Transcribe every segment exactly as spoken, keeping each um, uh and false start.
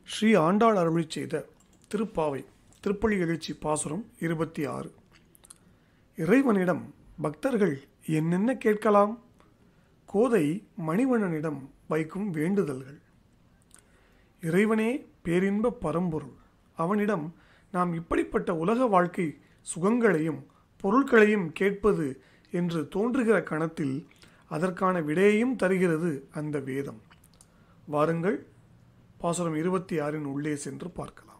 ஸ்ரீ ஆண்டாள் அருளிச் செய்த திருப்பாவை திருப்பள்ளி எழுச்சி பாசுரம் இருபத்தி ஆறு. இறைவனிடம் பக்தர்கள் என்னென்ன கேட்கலாம்? கோதை மணிவண்ணனிடம் வைக்கும் வேண்டுதல்கள். இறைவனே பேரின்ப பரம்பொருள். அவனிடம் நாம் இப்படிப்பட்ட உலக வாழ்க்கை சுகங்களையும் பொருட்களையும் கேட்பது என்று தோன்றுகிற கணத்தில் அதற்கான விடையையும் தருகிறது அந்த வேதம். வாருங்கள், பாசுரம் இருபத்தி ஆறின் உள்ளே சென்று பார்க்கலாம்.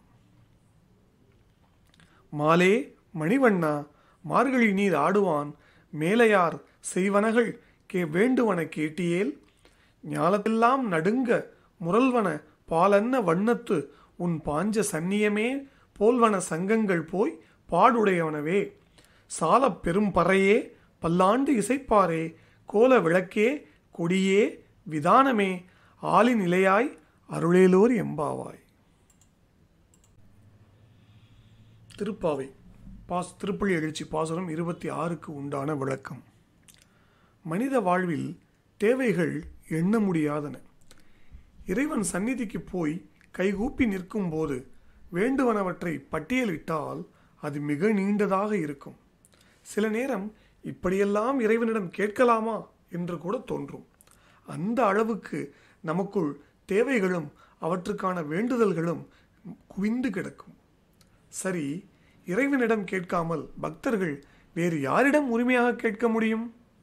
மாலே மணிவண்ணா, மார்கழி நீர் ஆடுவான் மேலையார் செய்வனகள் கே வேண்டுவன கேட்டியேல், ஞாலத்தெல்லாம் நடுங்க முரல்வன பாலன்ன வண்ணத்து உன் பாஞ்ச சந்நியமே போல்வன சங்கங்கள் போய் பாடுடையவனவே, சாலப் பெரும் பறையே பல்லாண்டு இசைப்பாரே கோல விளக்கே கொடியே விதானமே ஆலி நிலையாய் அருளேலோர் எம்பாவாய். திருப்பாவை பாஸ் திருப்பள்ளி எழுச்சி பாசுரம் இருபத்தி ஆறுக்கு உண்டான விளக்கம். மனித வாழ்வில் தேவைகள் எண்ண முடியாதன. இறைவன் சந்நிதிக்கு போய் கைகூப்பி நிற்கும் போது வேண்டுவனவற்றை பட்டியலிட்டால் அது மிக நீண்டதாக இருக்கும். சில நேரம் இப்படியெல்லாம் இறைவனிடம் கேட்கலாமா என்று கூட தோன்றும். அந்த அளவுக்கு நமக்குள் தேவைகளும் அவற்றுக்கான வேண்டுதல்களும் குவிந்து கிடக்கும். சரி, இறைவனிடம் கேட்காமல் பக்தர்கள் வேறு யாரிடம் உரிமையாக கேட்க முடியும்?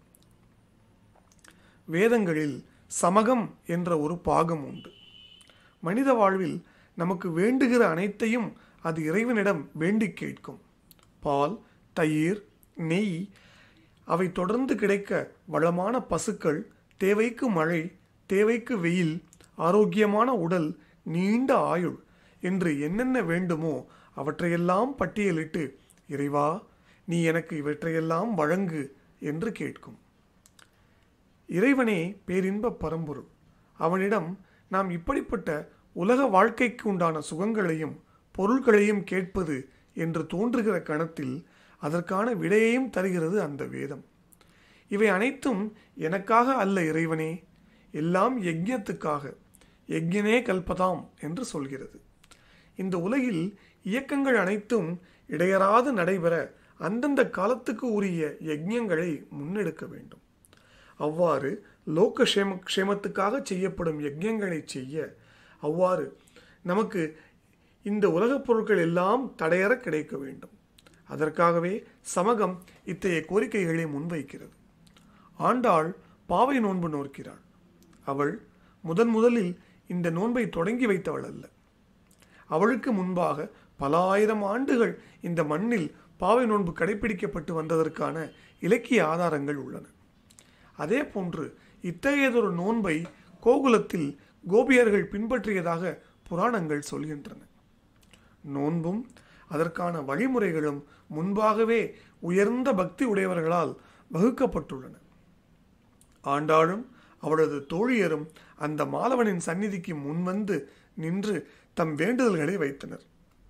வேதங்களில் சமகம் என்ற ஒரு பாகம் உண்டு. மனித வாழ்வில் நமக்கு வேண்டுகிற அனைத்தையும் அது இறைவனிடம் வேண்டி கேட்கும். பால், தயிர், நெய், அவை தொடர்ந்து கிடைக்க வளமான பசுக்கள், தேவைக்கு மழை, தேவைக்கு வெயில், ஆரோக்கியமான உடல், நீண்ட ஆயுள் என்று என்னென்ன வேண்டுமோ அவற்றையெல்லாம் பட்டியலிட்டு, இறைவா நீ எனக்கு இவற்றையெல்லாம் வழங்கு என்று கேட்கும். இறைவனே பேரின்ப பரம்பொருள். அவனிடம் நாம் இப்படிப்பட்ட உலக வாழ்க்கைக்கு உண்டான சுகங்களையும் பொருட்களையும் கேட்பது என்று தோன்றுகிற கணத்தில் அதற்கான விடையையும் தருகிறது அந்த வேதம். இவை அனைத்தும் எனக்காக அல்ல இறைவனே, எல்லாம் யஜ்ஞத்துக்காக, யஜ்ஞனே கல்பதாம் என்று சொல்கிறது. இந்த உலகில் இயக்கங்கள் அனைத்தும் இடையறாது நடைபெற அந்தந்த காலத்துக்கு உரிய யஜ்ஞங்களை முன்னெடுக்க வேண்டும். அவ்வாறு லோக க்ஷேம க்ஷேமத்துக்காக செய்யப்படும் யஜ்ஞங்களை செய்ய, அவ்வாறு நமக்கு இந்த உலகப் பொருட்கள் எல்லாம் தடையற கிடைக்க வேண்டும். அதற்காகவே சமகம் இத்தகைய கோரிக்கைகளை முன்வைக்கிறது. ஆண்டாள் பாவை நோன்பு நோக்கிறாள். அவள் முதன் முதலில் இந்த நோன்பை தொடங்கி வைத்தவள் அல்ல. அவளுக்கு முன்பாக பல ஆயிரம் ஆண்டுகள் இந்த மண்ணில் பாவை நோன்பு கடைபிடிக்கப்பட்டு வந்ததற்கான இலக்கிய ஆதாரங்கள் உள்ளன. அதே போன்று இத்தகையதொரு நோன்பை கோகுலத்தில் கோபியர்கள் பின்பற்றியதாக புராணங்கள் சொல்கின்றன. நோன்பும் அதற்கான வழிமுறைகளும் முன்பாகவே உயர்ந்த பக்தி உடையவர்களால் வகுக்கப்பட்டுள்ளன. ஆண்டாளும் அவளது தோழியரும் அந்த மாலவனின் சந்நிதிக்கு முன்வந்து நின்று தம் வேண்டுதல்களை வைத்தனர்.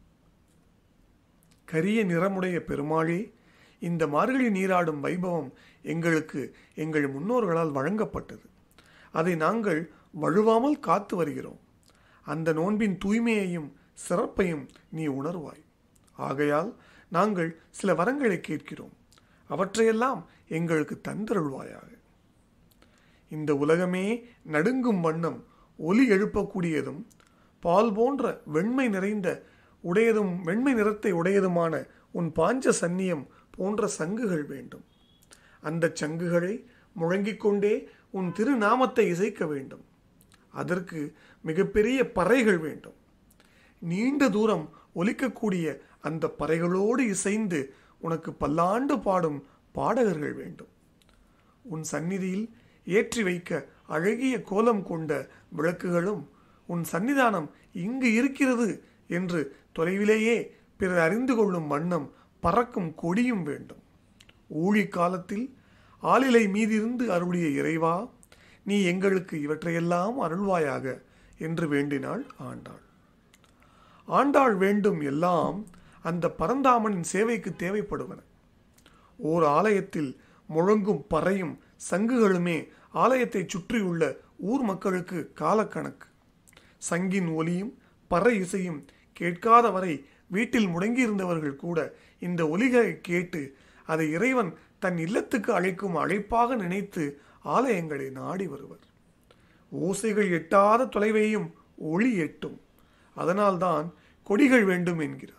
கரிய நிறமுடைய பெருமாளே, இந்த மார்கழி நீராடும் வைபவம் எங்களுக்கு எங்கள் முன்னோர்களால் வழங்கப்பட்டது. அதை நாங்கள் வழுவாமல் காத்து வருகிறோம். அந்த நோன்பின் தூய்மையையும் சிறப்பையும் நீ உணர்வாய். ஆகையால் நாங்கள் சில வரங்களை கேட்கிறோம். அவற்றையெல்லாம் எங்களுக்கு தந்தருள்வாயாக. இந்த உலகமே நடுங்கும் வண்ணம் ஒலி எழுப்பக்கூடியதும் பால் போன்ற வெண்மை நிறைந்த உடையதும் வெண்மை நிறத்தை உடையதுமான உன் பாஞ்ச சந்நியம் போன்ற சங்குகள் வேண்டும். அந்த சங்குகளை முழங்கிக் கொண்டே உன் திருநாமத்தை இசைக்க வேண்டும். அதற்கு மிகப்பெரிய பறைகள் வேண்டும். நீண்ட தூரம் ஒலிக்கக்கூடிய அந்த பறைகளோடு இசைந்து உனக்கு பல்லாண்டு பாடும் பாடகர்கள் வேண்டும். உன் சந்நிதியில் ஏற்றி வைக்க அழகிய கோலம் கொண்ட விளக்குகளும், உன் சன்னிதானம் இங்கு இருக்கிறது என்று தொலைவிலேயே பிறர் அறிந்து கொள்ளும் வண்ணம் பறக்கும் கொடியும் வேண்டும். ஊழி காலத்தில் ஆளிலை மீதிருந்து அருளிய இறைவா, நீ எங்களுக்கு இவற்றையெல்லாம் அருள்வாயாக என்று வேண்டினாள் ஆண்டாள். ஆண்டாள் வேண்டும் எல்லாம் அந்த பரந்தாமனின் சேவைக்கு தேவைப்படுவன. ஓர் ஆலயத்தில் முழங்கும் பறையும் சங்குகளுமே ஆலயத்தை சுற்றியுள்ள ஊர் மக்களுக்கு காலக்கணக்கு. சங்கின் ஒலியும் பறை இசையும் கேட்காத வரை வீட்டில் முடங்கியிருந்தவர்கள் கூட இந்த ஒலிகளை கேட்டு அதை இறைவன் தன் இல்லத்துக்கு அழைக்கும் அழைப்பாக நினைத்து ஆலயங்களை நாடி வருவர். ஓசைகள் எட்டாத தொலைவையும் ஒளி எட்டும். அதனால்தான் கொடிகள் வேண்டும் என்கிறார்.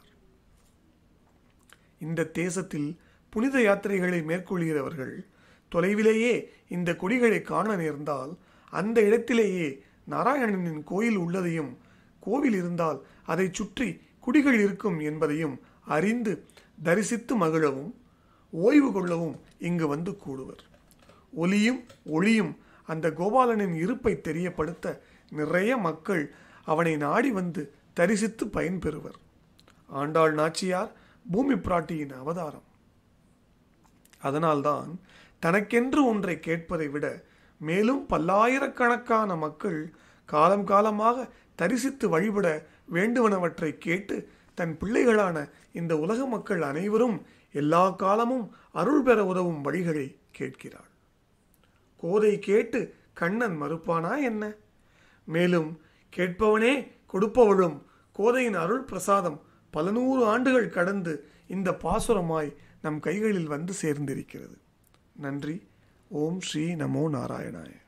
இந்த தேசத்தில் புனித யாத்திரைகளை மேற்கொள்கிறவர்கள் தொலைவிலேயே இந்த கொடிகளை காண நேர்ந்தால் அந்த இடத்திலேயே நாராயணனின் கோயில் உள்ளதையும், கோவில் இருந்தால் அதை சுற்றி குடிகள் இருக்கும் என்பதையும் அறிந்து தரிசித்து மகிழவும் ஓய்வு கொள்ளவும் இங்கு வந்து கூடுவர். ஒலியும் ஒளியும் அந்த கோபாலனின் இருப்பை தெரியப்படுத்த நிறைய மக்கள் அவனை நாடி வந்து தரிசித்து பயன்பெறுவர். ஆண்டாள் நாச்சியார் பூமி பிராட்டியின் அவதாரம். அதனால்தான் தனக்கென்று ஒன்றை கேட்பதை விட மேலும் பல்லாயிரக்கணக்கான மக்கள் காலம் காலமாக தரிசித்து வழிபட வேண்டுவனவற்றை கேட்டு தன் பிள்ளைகளான இந்த உலக மக்கள் அனைவரும் எல்லா காலமும் அருள் பெற உதவும் வழிகளை கேட்கிறாள். கோதை கேட்டு கண்ணன் மறுப்பானா என்ன? மேலும் கேட்பவனே கொடுப்பவளும் கோதையின் அருள் பிரசாதம் பல நூறு ஆண்டுகள் கடந்து இந்த பாசுரமாய் நம் கைகளில் வந்து சேர்ந்திருக்கிறது. நன்றி. ஓம் ஸ்ரீ நமோ நாராயணாய.